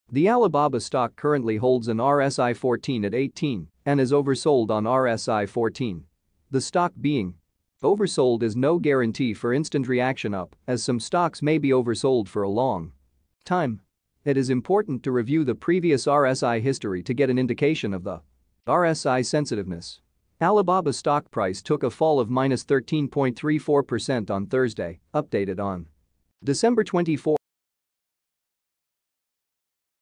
The Alibaba stock currently holds an RSI 14 at 18 and is oversold on RSI 14. The stock being oversold is no guarantee for instant reaction up, as some stocks may be oversold for a long time. It is important to review the previous RSI history to get an indication of the RSI sensitiveness. Alibaba stock price took a fall of -13.34% on Thursday, updated on December 24.